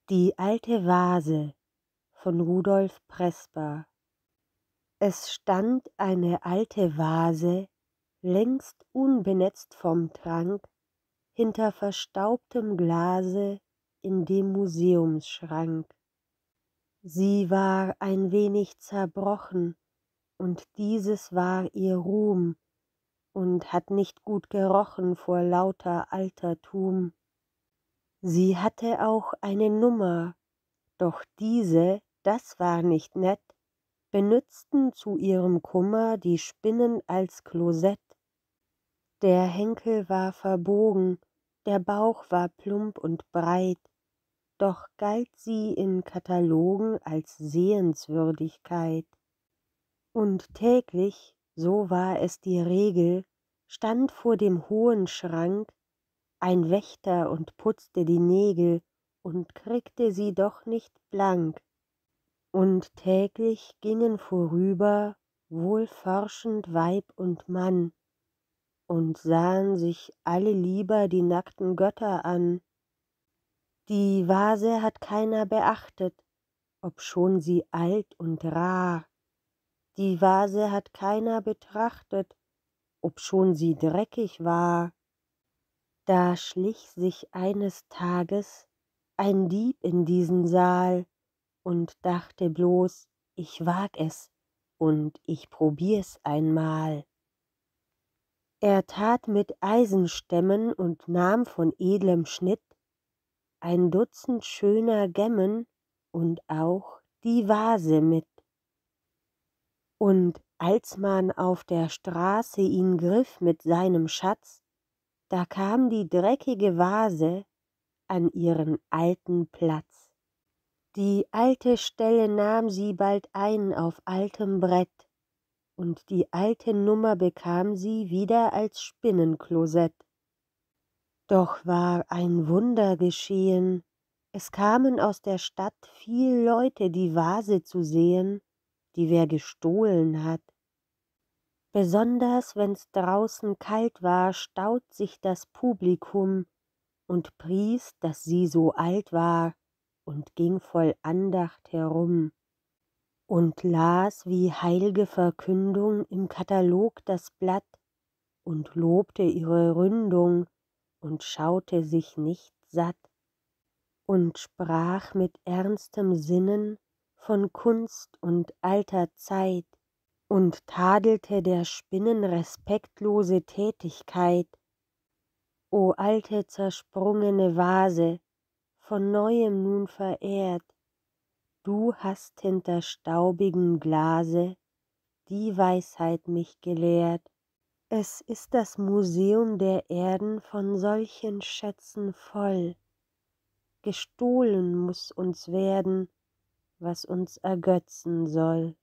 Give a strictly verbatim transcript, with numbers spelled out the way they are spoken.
Die alte Vase von Rudolf Presper. Es stand eine alte Vase, längst unbenetzt vom Trank, hinter verstaubtem Glase in dem Museumsschrank. Sie war ein wenig zerbrochen, und dieses war ihr Ruhm, und hat nicht gut gerochen vor lauter Altertum. Sie hatte auch eine Nummer, doch diese, das war nicht nett, benützten zu ihrem Kummer die Spinnen als Klosett. Der Henkel war verbogen, der Bauch war plump und breit, doch galt sie in Katalogen als Sehenswürdigkeit. Und täglich, so war es die Regel, stand vor dem hohen Schrank ein Wächter und putzte die Nägel und kriegte sie doch nicht blank. Und täglich gingen vorüber wohl forschend Weib und Mann und sahen sich alle lieber die nackten Götter an. Die Vase hat keiner beachtet, obschon sie alt und rar. Die Vase hat keiner betrachtet, obschon sie dreckig war. Da schlich sich eines Tages ein Dieb in diesen Saal und dachte bloß, ich wag es und ich probier's einmal. Er tat mit Eisenstämmen und nahm von edlem Schnitt ein Dutzend schöner Gemmen und auch die Vase mit. Und als man auf der Straße ihn griff mit seinem Schatz, da kam die dreckige Vase an ihren alten Platz. Die alte Stelle nahm sie bald ein auf altem Brett, und die alte Nummer bekam sie wieder als Spinnenklosett. Doch war ein Wunder geschehen, es kamen aus der Stadt viel Leute die Vase zu sehen, die wer gestohlen hat. Besonders wenn's draußen kalt war, staut sich das Publikum und pries, dass sie so alt war, und ging voll Andacht herum und las wie heilge Verkündung im Katalog das Blatt und lobte ihre Ründung und schaute sich nicht satt und sprach mit ernstem Sinnen von Kunst und alter Zeit und tadelte der Spinnen respektlose Tätigkeit. O alte zersprungene Vase, von neuem nun verehrt, du hast hinter staubigem Glase die Weisheit mich gelehrt. Es ist das Museum der Erden von solchen Schätzen voll. Gestohlen muß uns werden, was uns ergötzen soll.